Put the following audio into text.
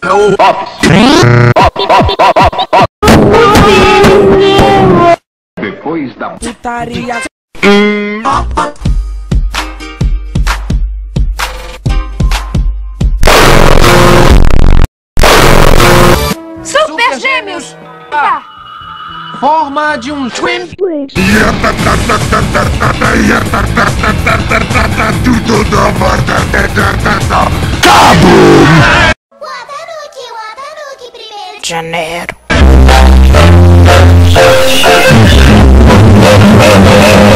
Depois da putaria. Super Gêmeos! Forma de um twin. Janeiro.